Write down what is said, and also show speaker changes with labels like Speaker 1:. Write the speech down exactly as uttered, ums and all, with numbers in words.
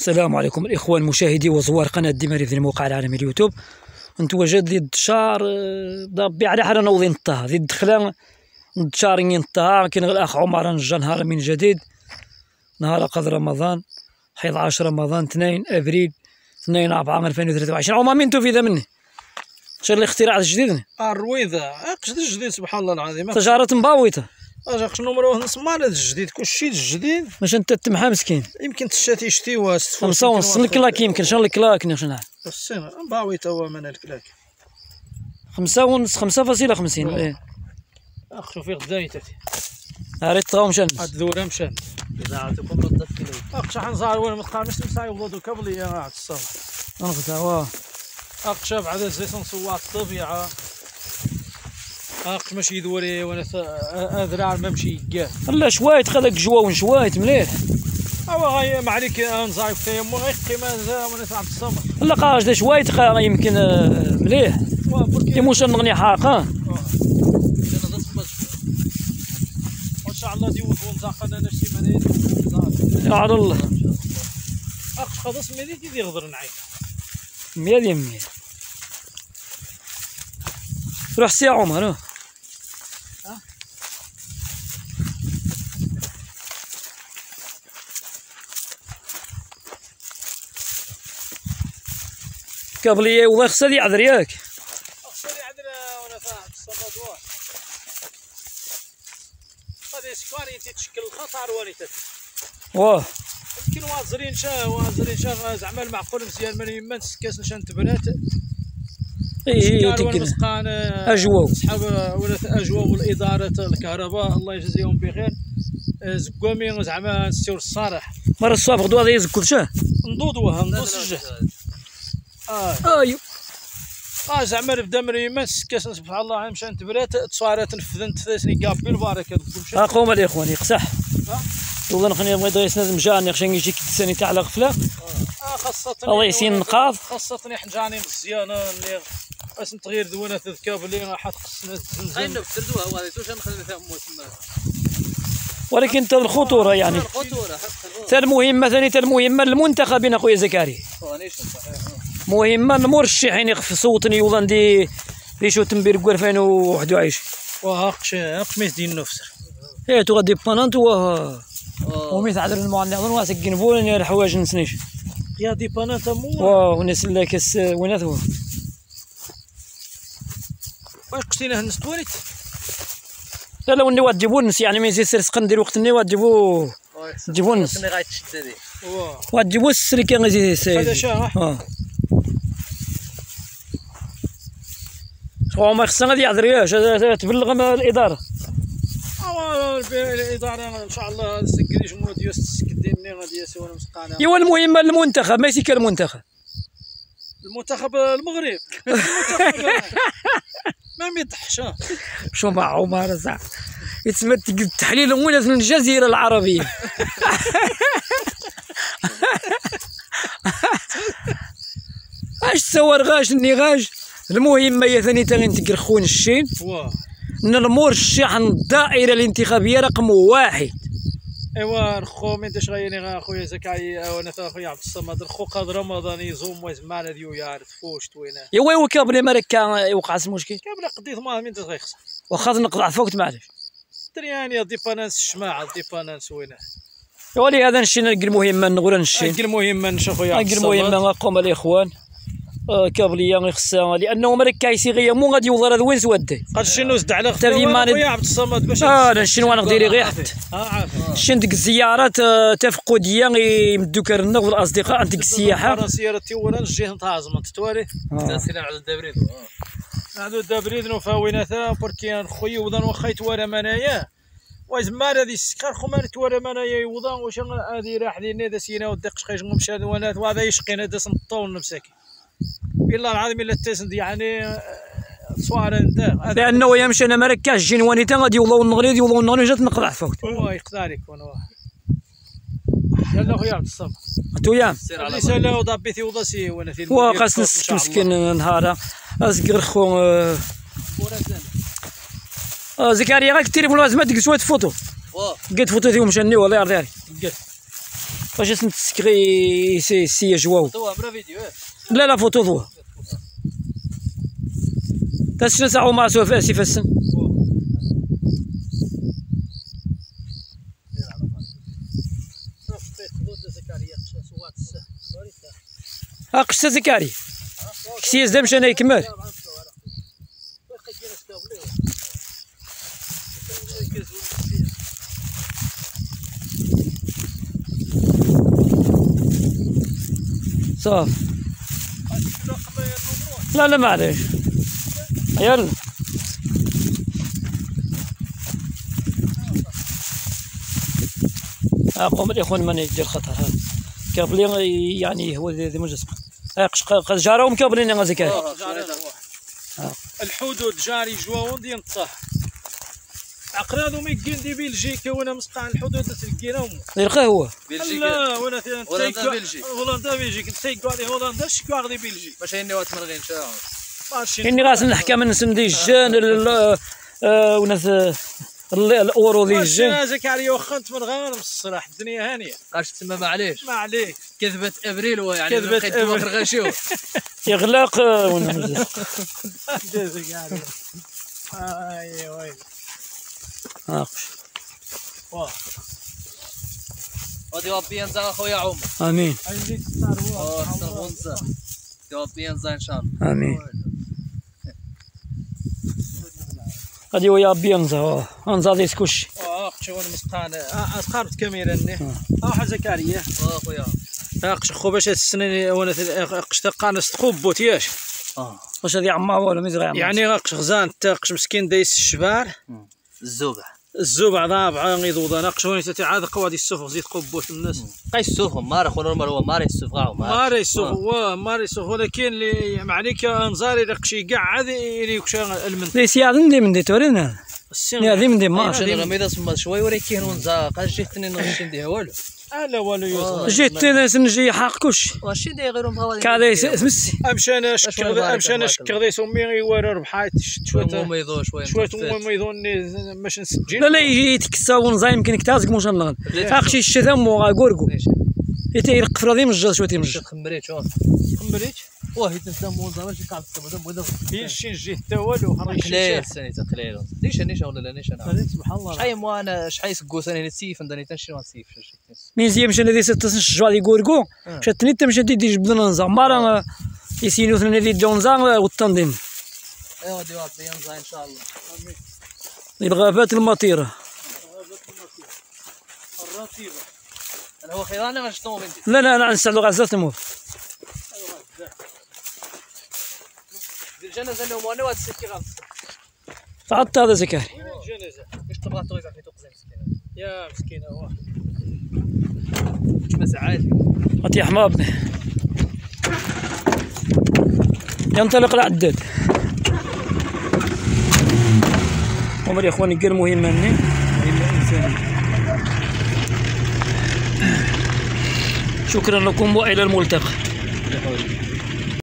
Speaker 1: السلام عليكم الإخوان مشاهدي وزوار قناة ديماري في الموقع العالمي اليوتيوب. نتواجد ضد الشهر ضبي على حالة نوضي نطها ضد الدخلة نتشارين نطها. كاين الأخ عمر نجا نهار من جديد نهار قدر رمضان حيض عشرة رمضان اثنين أبريل اثنين أربعة ألفين وثلاثة وعشرين. عمر مين توفي ذا مني شر الاختراع الجديد
Speaker 2: الرويضة اقصد الجديد سبحان الله العظيم
Speaker 1: تجارة مباوطة
Speaker 2: اجا شنو مروه نسمع هذا الجديد كلشي الجديد
Speaker 1: باش انت تمحى مسكين
Speaker 2: يمكن تشاتي يشتيوها
Speaker 1: خمسة ونص الكلاك يمكن شنو الكلاك نشنع
Speaker 2: السنة مباوطة هو من الكلاك
Speaker 1: خمسة ونص خمسة فاصلة خمسين ايه
Speaker 2: اخ شوفي غدا تاتي
Speaker 1: هاريت طغاو مشان
Speaker 2: الذورة مشان
Speaker 3: إذاعتكم ردت كيلو
Speaker 2: اخ شحال نزار وين متقامش نمساي وضو كبلي يا عاد الصباح
Speaker 1: نغزا واه
Speaker 2: اخ شاب عاد زيت نصوات الطبيعة اخ ماشي يدوري وانا اذرع ما مشي كاع
Speaker 1: لا شويت خذاك جواون شويت مليح
Speaker 2: اوا غاي ما عليك نزايف في يمو غيقي ما وانا تعب الصبر
Speaker 1: لا قاش دا شويت يمكن مليح يموش نغني حاقه
Speaker 2: ان شاء الله ديوت ونزاقنا انا شي منين
Speaker 1: يا على الله
Speaker 2: اخ خلاص ملي دي غدر نعيم
Speaker 1: مية يمي روح سي عمر ها كابلي والله خصها يعذر ياك
Speaker 2: خصها يعذر وانا فاهم الصباط واه هذه سكاري تتشكل الخطر وريتك
Speaker 1: واه
Speaker 2: يمكن وازرين شا وازرين شا زعما المعقول مزيان من يما نسكاس نشان تبنات
Speaker 1: اي اي تكل اجواو
Speaker 2: صحاب ولا اجواو والاداره الكهرباء الله يجزيهم بخير زكوامي زعما نستير الصالح
Speaker 1: مره الصباح غدوه هذا يزكو شاه
Speaker 2: نضودوها نضود الجهد
Speaker 1: اه ايوا
Speaker 2: اه زعما بدا من يما نسكاس سبحان الله مشان تبرات تصوارات نفذنت ثاني كابي البركه
Speaker 1: ها قوم الاخوان يقصح والله نخني بغيت يسند مجاني خشان يجيك الثاني تاع الغفله
Speaker 2: اه خاصه
Speaker 1: الله يسين نقاض
Speaker 2: خاصه حنجاني مزيانه اللي باش نتغير دوانه الذكاب اللي راح تخصنا
Speaker 3: زنزن غير نبتردوها هو واش نخلي فيها مو تما
Speaker 1: ولكن تا الخطوره يعني
Speaker 3: الخطوره
Speaker 1: تا المهمه ثاني تا المهمه المنتخبين اخويا زكريا مهمه المرشحين يخف صوتني يوضن دي دي شو تنبير ألفين وواحد وعشرين
Speaker 2: وهاقش هاقش ميس دين نفسر
Speaker 1: ايه تو غادي بانانت و وميت عذر المعنقون واسكن بولن الحوايج نسنيش
Speaker 2: يا دي بانانت مو
Speaker 1: واه وناس لاكس وينات هو
Speaker 2: واش قلتينا نستوريت
Speaker 1: لا لا وني واد تجيبو الناس يعني ما يزيد سرسق ندير وقت ني واد تجيبو تجيبو الناس
Speaker 3: اللي غايتشد هذيك
Speaker 1: واد تجيبو السري كان غادي
Speaker 2: هذا شاه
Speaker 1: اه شو ما خصنا غادي يعذر ياش تبلغ الاداره
Speaker 2: اه الاداره ان شاء الله نسكري جمهور ديال السكديني غادي يسوون مسقانا
Speaker 1: ايوا المهم المنتخب ماشي كان المنتخب
Speaker 2: المنتخب المغرب ما ميضحش
Speaker 1: شو مع عمر زع يتسمى التحليل الاولى في الجزيره العربيه اش تسوى رغاش النغاش المهم هي ثاني تاني نتقر خونا الشين
Speaker 2: واه
Speaker 1: ان المرشح الدائره الانتخابيه رقم واحد.
Speaker 2: ايوا الخو من داش غيني اخويا زكريا وانا اخويا عبد الصمد الخو قاد رمضان يزوم ويزمان ديو يعرف فوش توينه
Speaker 1: ايوا ايوا كابلي مالك كان وقع المشكل
Speaker 2: كابلا قضيت ما من داش غيخسر
Speaker 1: واخا نقطع فوق معليش
Speaker 2: درياني ديبانانس الشماعه ديبانانس وينه
Speaker 1: ايوا لي هذا نشي نلقى المهمه نقول نشي
Speaker 2: نلقى المهمه نشوف خويا
Speaker 1: نلقى المهمه نقوم الاخوان آه كابليا غيخصها لانه مالك كايسي غيا مو غادي يوضر هذا وين سودي
Speaker 2: قال شي نوزد على
Speaker 1: خويا
Speaker 2: عبد الصمد باش
Speaker 1: اه نشي وانا غديري غير حت
Speaker 2: اه عارف
Speaker 1: شي نديك الزيارات تفقديه يمدو كرنا والاصدقاء عندك السياحه
Speaker 2: فرنسيه تيورا الجهه نتاع عزمت تواري
Speaker 3: تسير على الدبريد
Speaker 2: عندو الدبريد نفاويناتا بركيان خويا وضن واخا يتوارى منايا وزمان هذه السكر خو ما نتوارى منايا يوضن واش هذه راح دينا دا سينا ودق شقيش مشى ونات وهذا يشقينا دا سنطول مساكين بالله العظيم الا تسند يعني صوار انت
Speaker 1: لانه يمشي انا مركاش جينواني تا غادي يوضو النغريد يوضو النغريد جات نقطع فوق
Speaker 2: واه يقدر يكون واه يلا خويا عبد الصمد
Speaker 1: انتويا
Speaker 2: رساله وضبيتي وضاسي وانا في
Speaker 1: وا خاص نسك مسكين نهارا ازكر خو اه زكريا غاك التليفون لازم تدق شويه فوتو
Speaker 3: واه
Speaker 1: لقيت فوتو فيهم مشاني والله يرضي عليك
Speaker 2: قلت
Speaker 1: واش نتسكري سي سي جواو
Speaker 3: تو برا فيديو ياك
Speaker 1: لا لا فوتو ضوا تسنا ساعو مع سوف اسي فسن ها قشتا زكاري كسياس دا مشى انا يكمل صافي لا لا معليش يلا اقوم الاخوان من يدير خطر هذا كابلين يعني هو ذي مجسم قد جاراهم كابلين غا زكاري
Speaker 2: الحدود جاري جواون ديال الطه عقرادو ما يكين دي بلجيكا وانا مسقع الحدود تلقيناهم
Speaker 1: يلقى هو
Speaker 3: بلجيكا
Speaker 2: لا وانا
Speaker 3: هولندا بلجيك
Speaker 2: هولندا بلجيك تيكو غادي هولندا شكو غادي بلجيك
Speaker 3: باش هيني وات مرغين شاو
Speaker 2: ماشي
Speaker 1: اني غاس نحكى من نسم دي الجان وناس الاورو دي الجان
Speaker 2: انا زكريا واخا انت من غير الصراحه الدنيا هانيه
Speaker 3: قاش تسمى معليش
Speaker 2: ما عليك
Speaker 3: كذبة ابريل ويعني
Speaker 2: كذبة
Speaker 3: بقيت
Speaker 2: أبريل.
Speaker 3: واخر غاشيو
Speaker 1: يغلق ونمزج
Speaker 2: زكريا اي وي
Speaker 1: ناقش
Speaker 2: واه
Speaker 3: غادي ربي ينزل اخويا عمر
Speaker 1: امين
Speaker 2: اللي تصار
Speaker 3: اه تربونزا ربي ينزل ان شاء الله
Speaker 1: امين غادي ويا بينزا انزاديس كلشي
Speaker 2: اه اختي وانا مسقان اسقرت كاميرا ني اه زكريا
Speaker 3: اه خويا
Speaker 2: اقش خو باش هاد السنه وانا اقش تقانس تخبوت ياش
Speaker 3: اه
Speaker 1: واش هادي عمار ولا مزرعه
Speaker 2: يعني اقش غزان تاقش مسكين دايس الشبار
Speaker 3: الزوبع
Speaker 2: الزوبع ضابع غيضوض انا قشوني تتعاد قوادي السفر زيد قبوت الناس
Speaker 3: قايس السوفهم مار اخو نورمال هو ماري السوفغاو
Speaker 2: ماري السفر واه ماري السفر ولكن اللي معنيك انزاري رقشي كاع عاد اللي كشا المن
Speaker 1: ليس يعلم دي من دي تورينا
Speaker 2: السين
Speaker 1: يا ذي من دي ما
Speaker 3: ماشي غميضه سما شوي ولكن ونزا قاش جيتني نغشي نديها والو
Speaker 2: لا والو يوسف
Speaker 1: جيت ناس نجي حق كلشي
Speaker 3: واش ندير غير بغاو
Speaker 1: كاع سمسي
Speaker 2: امشي انا شكر امشي انا شكر ذي سمي غيوار ربحات
Speaker 3: شويه
Speaker 2: شويه
Speaker 3: ما يضو شويه
Speaker 2: شويه ما يظني باش نسجل
Speaker 1: لا لا يجي يتكسا ونزا يمكن كتازك موش نغن اخشي الشتم مو غوركو يتي يرقف راضي من الجاز شويه تيمج
Speaker 3: خمريت شوف
Speaker 2: خمريت
Speaker 3: واه تنسمو زعما ماشي قاعد تسمى بدا
Speaker 2: فين شي نجي حتى والو
Speaker 3: قليل سنه قليل ليش نيش ولا لا نيش انا
Speaker 2: سبحان الله
Speaker 3: شحال مو انا شحال سكو سنه نتسيف ندني تنشي نسيف
Speaker 1: ميزيا مشى نادي ستة الشجوع دي غوركو شاتني تمشى دي جبدنا نزا مارا يسينو ثنا دي جونزا والتنظيم
Speaker 3: ايوا غادي ربي ينزل ان شاء الله
Speaker 1: الغابات المطيره
Speaker 2: الرطيبه
Speaker 3: انا هو خير انا ما شفتو بنتي
Speaker 1: لا لا انا نستعلو غازات مو
Speaker 3: الجنازه اليوم وانا وهاد السكي غلط
Speaker 1: تعطى هذا زكاري
Speaker 2: الجنازه
Speaker 3: باش تبغى تويزع في تقزم مسكينه
Speaker 2: يا مسكينه واه
Speaker 3: بس عادي
Speaker 1: غادي حمابنا ينطلق العداد عمر يا اخواني كاع مهمه مني مهمه انسانيه شكرا لكم والى الملتقى.